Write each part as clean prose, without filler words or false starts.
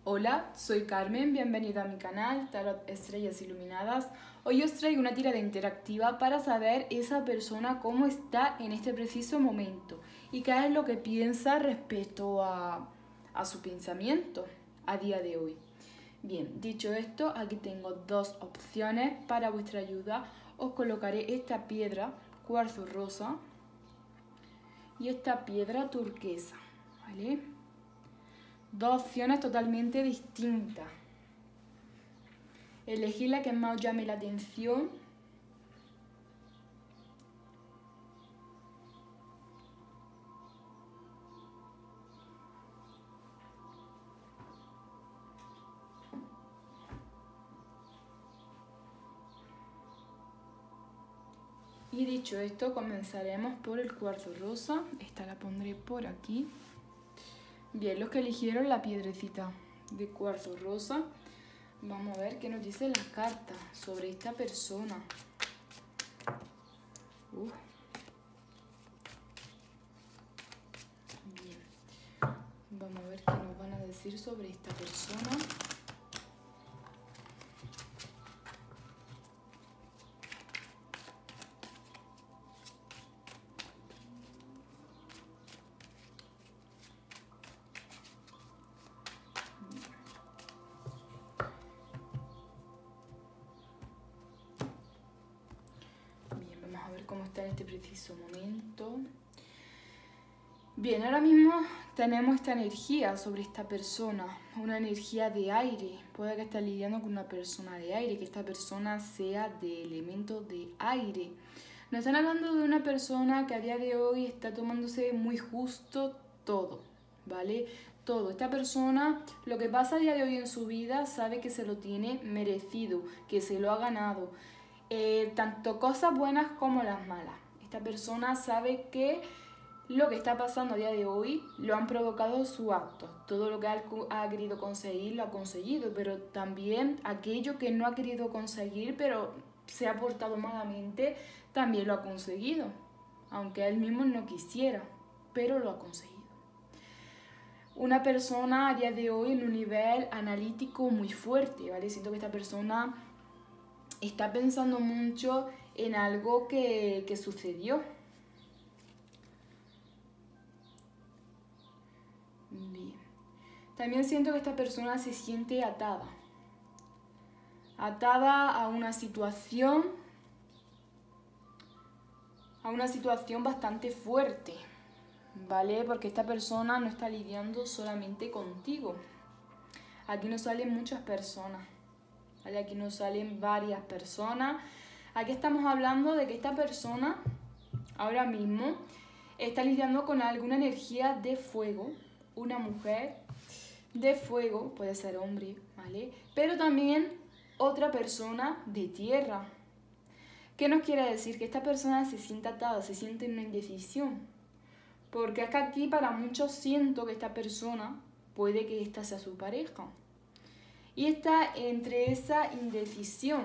Hola, soy Carmen, bienvenida a mi canal Tarot Estrellas Iluminadas. Hoy os traigo una tirada interactiva para saber esa persona cómo está en este preciso momento y qué es lo que piensa respecto a su pensamiento a día de hoy. Bien, dicho esto, aquí tengo dos opciones para vuestra ayuda. Os colocaré esta piedra cuarzo rosa y esta piedra turquesa, ¿vale? Dos opciones totalmente distintas. Elegid la que más os llame la atención. Y dicho esto, comenzaremos por el cuarzo rosa. Esta la pondré por aquí. Bien, los que eligieron la piedrecita de cuarzo rosa, vamos a ver qué nos dice la carta sobre esta persona. Bien, vamos a ver qué nos van a decir sobre esta persona. A ver cómo está en este preciso momento. Bien, ahora mismo tenemos esta energía sobre esta persona, una energía de aire. Puede que estés lidiando con una persona de aire, que esta persona sea de elemento de aire. Nos están hablando de una persona que a día de hoy está tomándose muy justo todo, ¿vale? Todo. Esta persona, lo que pasa a día de hoy en su vida, sabe que se lo tiene merecido, que se lo ha ganado. Tanto cosas buenas como las malas. Esta persona sabe que lo que está pasando a día de hoy lo han provocado sus actos. Todo lo que ha querido conseguir lo ha conseguido, pero también aquello que no ha querido conseguir pero se ha portado malamente también lo ha conseguido, aunque él mismo no quisiera, pero lo ha conseguido. Una persona a día de hoy en un nivel analítico muy fuerte, ¿vale? Siento que esta persona está pensando mucho en algo que sucedió. Bien. También siento que esta persona se siente atada. Atada a una situación bastante fuerte, ¿vale? Porque esta persona no está lidiando solamente contigo. Aquí nos salen muchas personas. ¿Vale? Aquí nos salen varias personas. Aquí estamos hablando de que esta persona ahora mismo está lidiando con alguna energía de fuego, una mujer de fuego, puede ser hombre, ¿vale? Pero también otra persona de tierra. ¿Qué nos quiere decir? Que esta persona se siente atada, se siente en una indecisión. Porque es que aquí para muchos siento que esta persona puede que esta sea su pareja. Y está entre esa indecisión.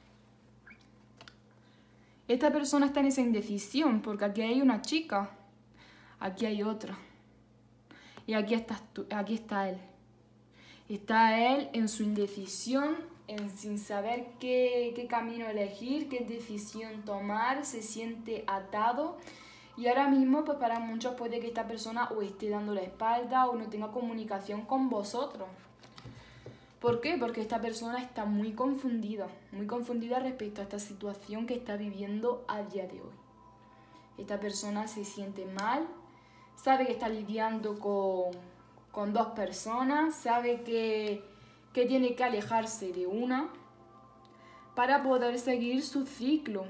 Esta persona está en esa indecisión porque aquí hay una chica, aquí hay otra. Y aquí está él. Está él en su indecisión, sin saber qué camino elegir, qué decisión tomar, se siente atado. Y ahora mismo, pues para muchos puede que esta persona o esté dando la espalda o no tenga comunicación con vosotros. ¿Por qué? Porque esta persona está muy confundida respecto a esta situación que está viviendo a día de hoy. Esta persona se siente mal, sabe que está lidiando con dos personas, sabe que tiene que alejarse de una para poder seguir su ciclo.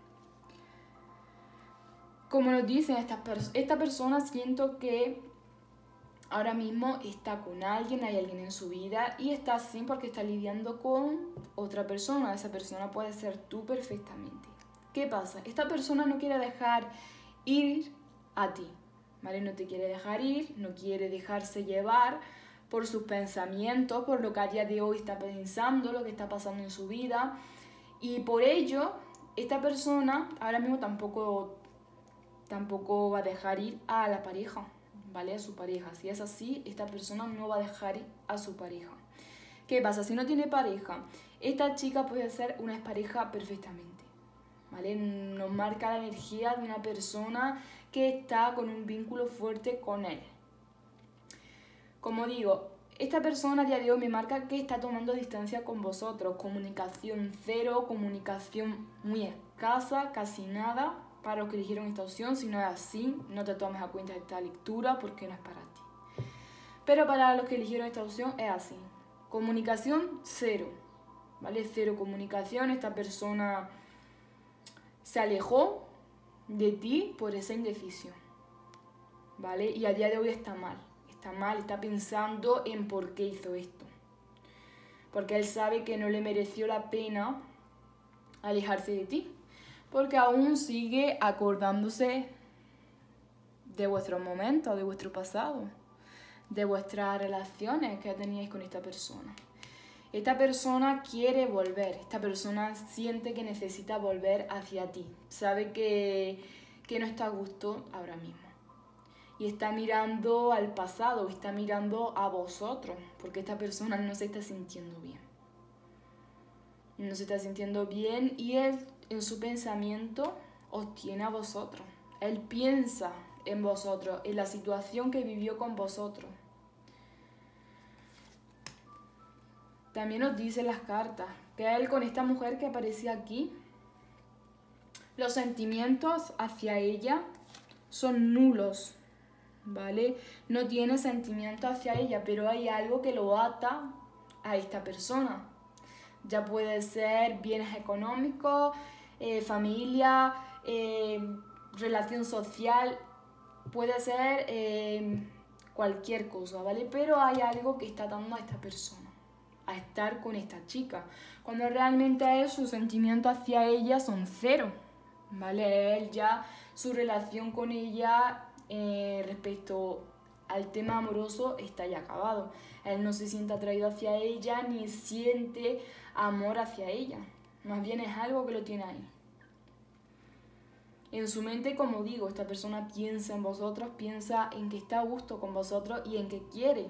Como nos dicen esta persona, siento que ahora mismo está con alguien, hay alguien en su vida y está así porque está lidiando con otra persona. Esa persona puede ser tú perfectamente. ¿Qué pasa? Esta persona no quiere dejar ir a ti, ¿vale? No te quiere dejar ir, no quiere dejarse llevar por sus pensamientos, por lo que a día de hoy está pensando, lo que está pasando en su vida. Y por ello, esta persona ahora mismo tampoco va a dejar ir a la pareja, ¿vale? A su pareja. Si es así, esta persona no va a dejar a su pareja. ¿Qué pasa? Si no tiene pareja, esta chica puede ser una expareja perfectamente, ¿vale? Nos marca la energía de una persona que está con un vínculo fuerte con él. Como digo, esta persona a día de hoy me marca que está tomando distancia con vosotros. Comunicación cero, comunicación muy escasa, casi nada para los que eligieron esta opción. Si no es así, no te tomes a cuenta de esta lectura porque no es para ti. Pero para los que eligieron esta opción es así. Comunicación cero, ¿vale? Cero comunicación. Esta persona se alejó de ti por esa indecisión, ¿vale? Y a día de hoy está mal. Está mal, está pensando en por qué hizo esto. Porque él sabe que no le mereció la pena alejarse de ti. Porque aún sigue acordándose de vuestros momentos, de vuestro pasado, de vuestras relaciones que teníais con esta persona. Esta persona quiere volver, esta persona siente que necesita volver hacia ti. Sabe que no está a gusto ahora mismo. Y está mirando al pasado, está mirando a vosotros, porque esta persona no se está sintiendo bien. No se está sintiendo bien y él en su pensamiento os tiene a vosotros. Él piensa en vosotros, en la situación que vivió con vosotros. También os dicen las cartas que él con esta mujer que aparecía aquí, los sentimientos hacia ella son nulos, ¿vale? No tiene sentimiento hacia ella, pero hay algo que lo ata a esta persona. Ya puede ser bienes económicos, familia, relación social, puede ser cualquier cosa, ¿vale? Pero hay algo que está atando a esta persona, a estar con esta chica, cuando realmente sus sentimientos hacia ella son cero, ¿vale? Él ya, su relación con ella respecto al tema amoroso está ya acabado. Él no se siente atraído hacia ella ni siente amor hacia ella. Más bien es algo que lo tiene ahí. En su mente, como digo, esta persona piensa en vosotros, piensa en que está a gusto con vosotros y en que quiere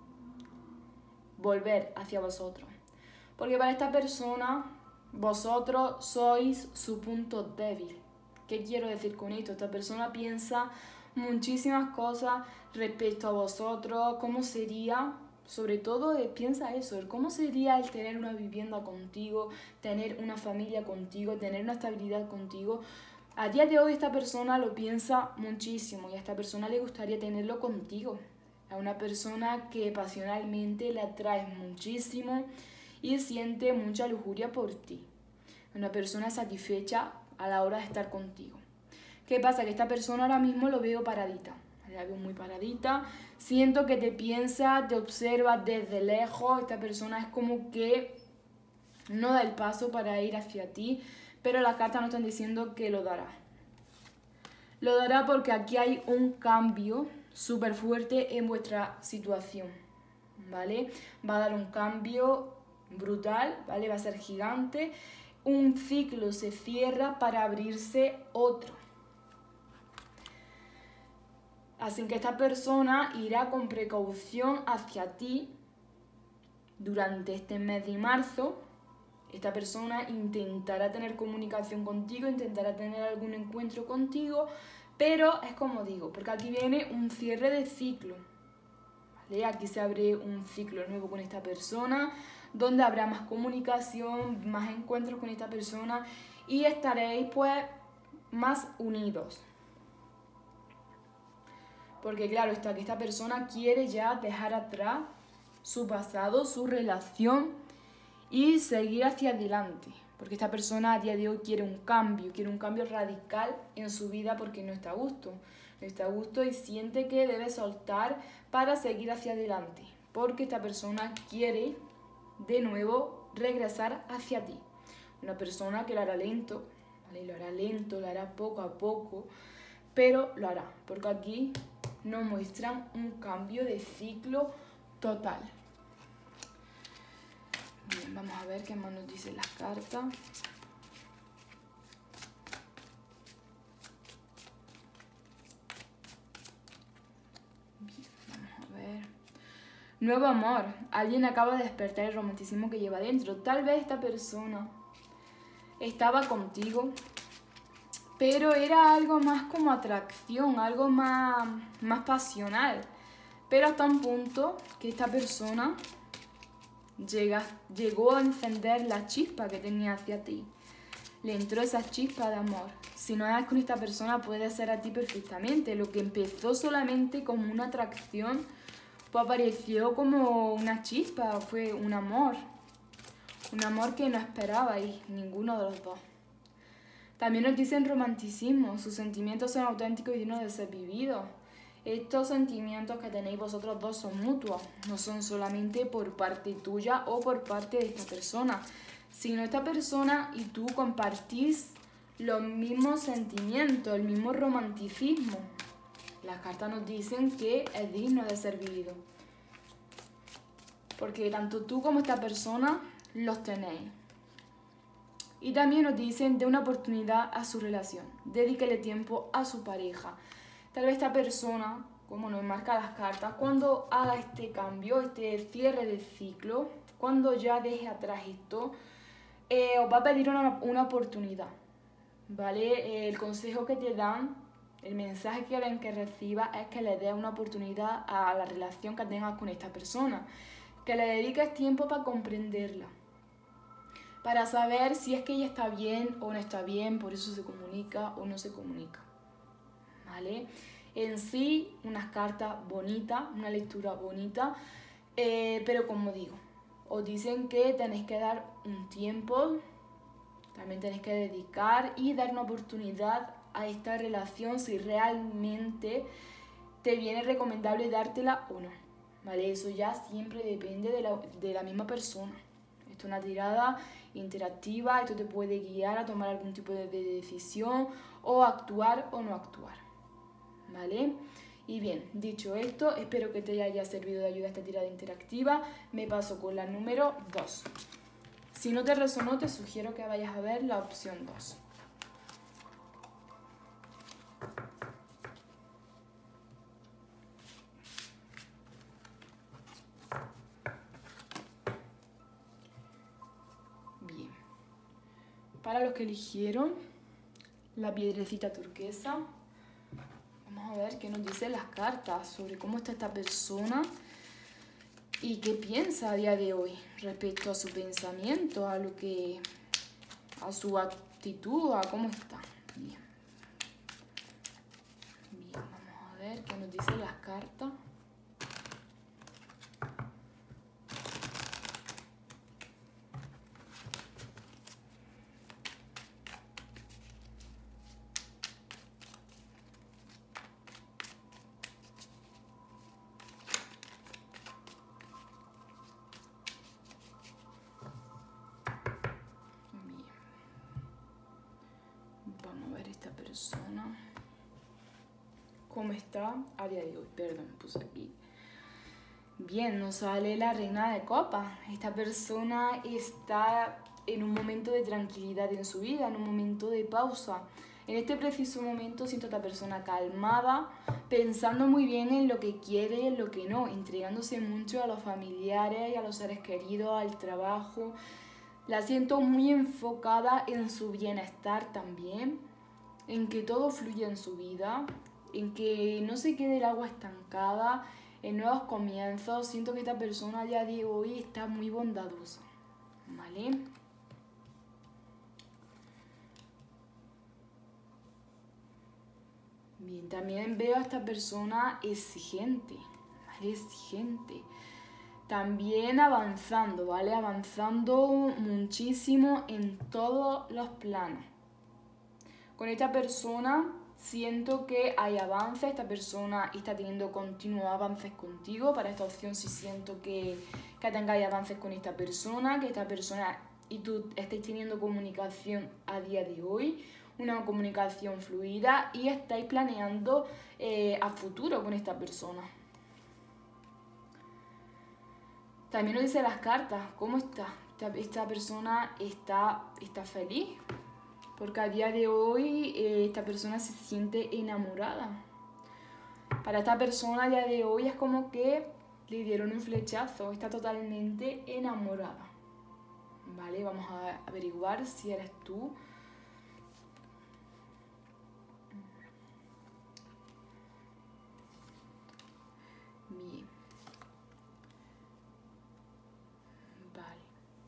volver hacia vosotros. Porque para esta persona, vosotros sois su punto débil. ¿Qué quiero decir con esto? Esta persona piensa muchísimas cosas respecto a vosotros, cómo sería, sobre todo piensa eso, cómo sería el tener una vivienda contigo, tener una familia contigo, tener una estabilidad contigo. A día de hoy esta persona lo piensa muchísimo y a esta persona le gustaría tenerlo contigo. A una persona que pasionalmente le atrae muchísimo y siente mucha lujuria por ti. Una persona satisfecha a la hora de estar contigo. ¿Qué pasa? Que esta persona ahora mismo lo veo paradita. La veo muy paradita. Siento que te piensa, te observa desde lejos. Esta persona es como que no da el paso para ir hacia ti, pero las cartas nos están diciendo que lo dará. Lo dará porque aquí hay un cambio súper fuerte en vuestra situación, ¿vale? Va a dar un cambio brutal, ¿vale? Va a ser gigante. Un ciclo se cierra para abrirse otro. Así que esta persona irá con precaución hacia ti durante este mes de marzo. Esta persona intentará tener comunicación contigo, intentará tener algún encuentro contigo, pero es como digo, porque aquí viene un cierre de ciclo, ¿vale? Aquí se abre un ciclo nuevo con esta persona, donde habrá más comunicación, más encuentros con esta persona y estaréis pues más unidos. Porque claro, está que esta persona quiere ya dejar atrás su pasado, su relación y seguir hacia adelante. Porque esta persona a día de hoy quiere un cambio radical en su vida porque no está a gusto. No está a gusto y siente que debe soltar para seguir hacia adelante. Porque esta persona quiere de nuevo regresar hacia ti. Una persona que lo hará lento, ¿vale? Lo hará lento, lo hará poco a poco, pero lo hará. Porque aquí nos muestran un cambio de ciclo total. Bien, vamos a ver qué más nos dicen las cartas. Nuevo amor. Alguien acaba de despertar el romanticismo que lleva dentro. Tal vez esta persona estaba contigo, pero era algo más como atracción, algo más pasional. Pero hasta un punto que esta persona llegó a encender la chispa que tenía hacia ti. Le entró esa chispa de amor. Si no eres con esta persona, puede ser a ti perfectamente. Lo que empezó solamente como una atracción, pues apareció como una chispa, fue un amor. Un amor que no esperabais ninguno de los dos. También nos dicen romanticismo. Sus sentimientos son auténticos y dignos de ser vividos. Estos sentimientos que tenéis vosotros dos son mutuos. No son solamente por parte tuya o por parte de esta persona, sino esta persona y tú compartís los mismos sentimientos, el mismo romanticismo. Las cartas nos dicen que es digno de ser vivido. Porque tanto tú como esta persona los tenéis. Y también nos dicen de una oportunidad a su relación. Dedíquele tiempo a su pareja. Tal vez esta persona, como nos marca las cartas, cuando haga este cambio, este cierre del ciclo, cuando ya deje atrás esto, os va a pedir una oportunidad, ¿vale? El consejo que te dan, el mensaje que quieren que reciba es que le des una oportunidad a la relación que tengas con esta persona, que le dediques tiempo para comprenderla, para saber si es que ella está bien o no está bien, por eso se comunica o no se comunica, ¿vale? En sí, unas cartas bonitas, una lectura bonita, pero como digo, os dicen que tenéis que dar un tiempo, también tenéis que dedicar y dar una oportunidad a esta relación si realmente te viene recomendable dártela o no, ¿vale? Eso ya siempre depende de la misma persona. Esto es una tirada interactiva, esto te puede guiar a tomar algún tipo de decisión o actuar o no actuar, ¿vale? Y bien, dicho esto, espero que te haya servido de ayuda esta tirada interactiva. Me paso con la número 2. Si no te resonó, te sugiero que vayas a ver la opción 2. Bien. Para los que eligieron la piedrecita turquesa, vamos a ver qué nos dicen las cartas sobre cómo está esta persona y qué piensa a día de hoy respecto a su pensamiento, a su actitud, a cómo está. Bien. Bien, vamos a ver qué nos dicen las cartas. Persona, cómo está a día de hoy. Perdón, puse aquí. Bien, nos sale la reina de copas. Esta persona está en un momento de tranquilidad en su vida, en un momento de pausa. En este preciso momento siento a esta persona calmada, pensando muy bien en lo que quiere y en lo que no, entregándose mucho a los familiares y a los seres queridos, al trabajo. La siento muy enfocada en su bienestar también, en que todo fluya en su vida, en que no se quede el agua estancada, en nuevos comienzos. Siento que esta persona a día de hoy está muy bondadosa, ¿vale? Bien, también veo a esta persona exigente, ¿vale? Exigente. También avanzando, ¿vale? Avanzando muchísimo en todos los planos. Con esta persona siento que hay avances, esta persona está teniendo continuos avances contigo. Para esta opción sí siento que tengáis avances con esta persona, que esta persona y tú estáis teniendo comunicación a día de hoy, una comunicación fluida y estáis planeando a futuro con esta persona. También nos dice las cartas, ¿cómo está? Esta persona está feliz. Porque a día de hoy esta persona se siente enamorada. Para esta persona a día de hoy es como que le dieron un flechazo, está totalmente enamorada. Vale, vamos a averiguar si eres tú. Bien. Vale.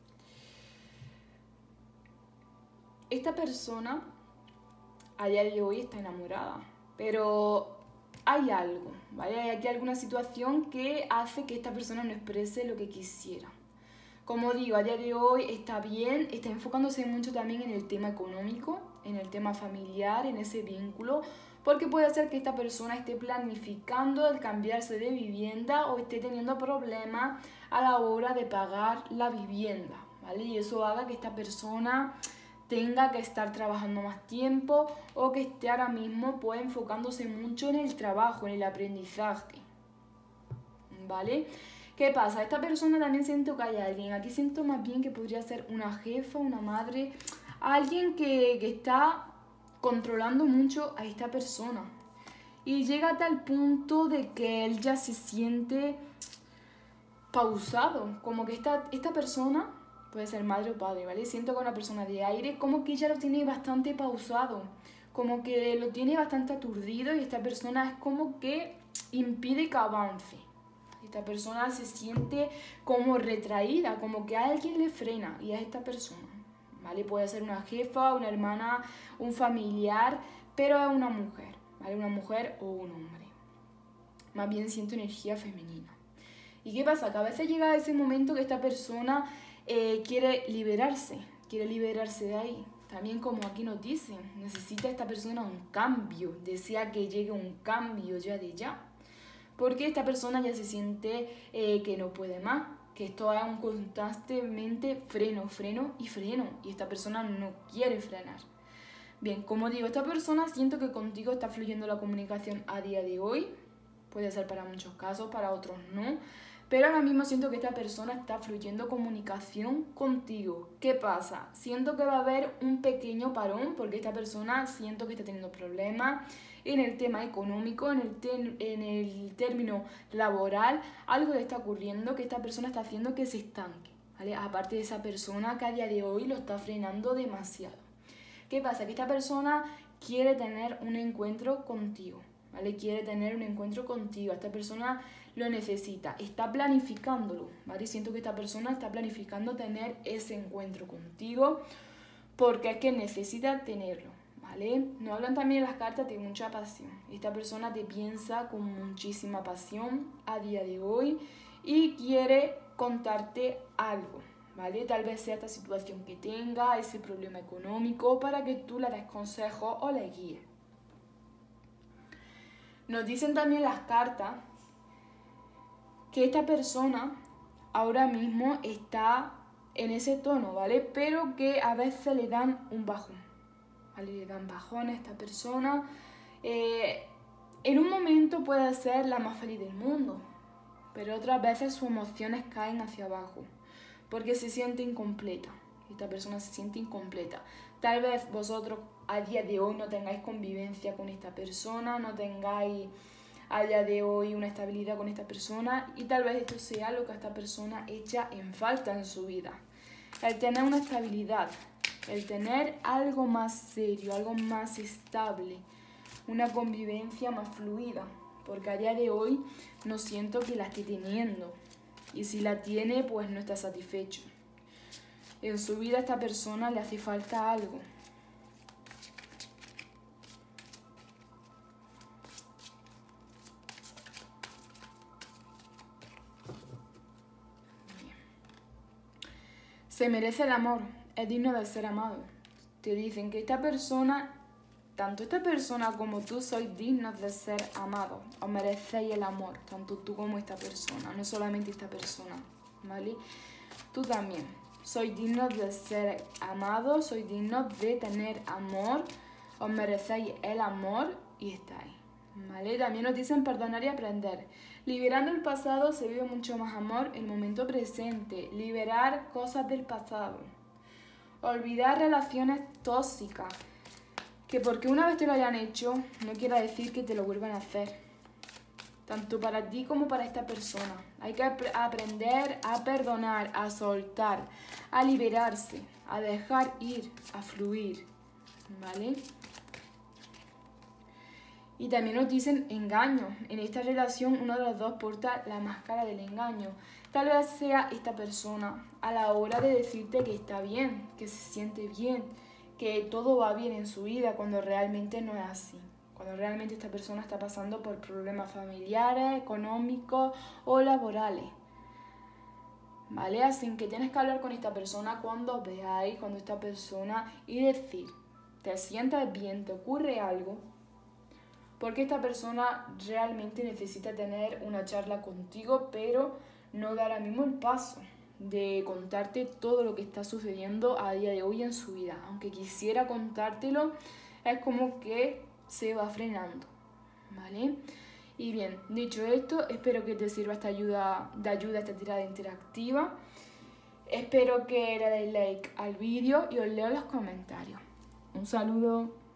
Esta persona a día de hoy está enamorada, pero hay algo, ¿vale? Hay aquí alguna situación que hace que esta persona no exprese lo que quisiera. Como digo, a día de hoy está bien, está enfocándose mucho también en el tema económico, en el tema familiar, en ese vínculo, porque puede ser que esta persona esté planificando el cambiarse de vivienda o esté teniendo problemas a la hora de pagar la vivienda, ¿vale? Y eso haga que esta persona tenga que estar trabajando más tiempo o que esté ahora mismo pues enfocándose mucho en el trabajo, en el aprendizaje, ¿vale? ¿Qué pasa? Esta persona también siento que hay alguien, aquí siento más bien que podría ser una jefa, una madre, alguien que está controlando mucho a esta persona y llega a tal punto de que él ya se siente pausado, como que esta persona puede ser madre o padre, ¿vale? Siento que una persona de aire como que ya lo tiene bastante pausado, como que lo tiene bastante aturdido y esta persona es como que impide que avance. Esta persona se siente como retraída, como que alguien le frena y a esta persona, ¿vale? Puede ser una jefa, una hermana, un familiar, pero es una mujer, ¿vale? Una mujer o un hombre. Más bien siento energía femenina. ¿Y qué pasa? Que a veces llega ese momento que esta persona quiere liberarse de ahí. También como aquí nos dicen, necesita esta persona un cambio, desea que llegue un cambio ya de ya. Porque esta persona ya se siente que no puede más, que esto es un constantemente freno y esta persona no quiere frenar. Bien, como digo, esta persona siento que contigo está fluyendo la comunicación a día de hoy, puede ser para muchos casos, para otros no, pero ahora mismo siento que esta persona está fluyendo comunicación contigo. ¿Qué pasa? Siento que va a haber un pequeño parón porque esta persona siento que está teniendo problemas en el tema económico, en el término laboral. Algo le está ocurriendo que esta persona está haciendo que se estanque, ¿vale? Aparte de esa persona que a día de hoy lo está frenando demasiado. ¿Qué pasa? Que esta persona quiere tener un encuentro contigo, ¿vale? Quiere tener un encuentro contigo. Esta persona lo necesita, está planificándolo, ¿vale? Siento que esta persona está planificando tener ese encuentro contigo porque es que necesita tenerlo, ¿vale? Nos hablan también las cartas de mucha pasión. Esta persona te piensa con muchísima pasión a día de hoy y quiere contarte algo, ¿vale? Tal vez sea esta situación que tenga, ese problema económico, para que tú le des consejos o le guíes. Nos dicen también las cartas que esta persona ahora mismo está en ese tono, ¿vale? Pero que a veces le dan un bajón, ¿vale? Le dan bajón a esta persona. En un momento puede ser la más feliz del mundo, pero otras veces sus emociones caen hacia abajo, porque se siente incompleta. Esta persona se siente incompleta. Tal vez vosotros a día de hoy no tengáis convivencia con esta persona, no tengáis a día de hoy una estabilidad con esta persona y tal vez esto sea lo que a esta persona echa en falta en su vida. El tener una estabilidad, el tener algo más serio, algo más estable, una convivencia más fluida, porque a día de hoy no siento que la esté teniendo y si la tiene pues no está satisfecho. En su vida a esta persona le hace falta algo. Se merece el amor, es digno de ser amado. Te dicen que esta persona, tanto esta persona como tú sois dignos de ser amados. Os merecéis el amor, tanto tú como esta persona, no solamente esta persona, ¿vale? Tú también. Sois dignos de ser amados, sois dignos de tener amor, os merecéis el amor y estáis, ¿vale? También nos dicen perdonar y aprender. Liberando el pasado se vive mucho más amor en el momento presente. Liberar cosas del pasado. Olvidar relaciones tóxicas. Que porque una vez te lo hayan hecho, no quiere decir que te lo vuelvan a hacer. tanto para ti como para esta persona. Hay que aprender a perdonar, a soltar, a liberarse, a dejar ir, a fluir, ¿vale? Y también nos dicen engaño. En esta relación uno de los dos porta la máscara del engaño. Tal vez sea esta persona a la hora de decirte que está bien, que se siente bien, que todo va bien en su vida, cuando realmente no es así. Cuando realmente esta persona está pasando por problemas familiares, económicos o laborales. ¿Vale? Así que tienes que hablar con esta persona cuando os veáis, cuando esta persona, y decir, ¿te sientes bien? ¿Te ocurre algo? Porque esta persona realmente necesita tener una charla contigo, pero no da ahora mismo el paso de contarte todo lo que está sucediendo a día de hoy en su vida. Aunque quisiera contártelo, es como que se va frenando, ¿vale? Y bien, dicho esto, espero que te sirva esta ayuda esta tirada interactiva. Espero que le deis like al vídeo y os leo los comentarios. Un saludo.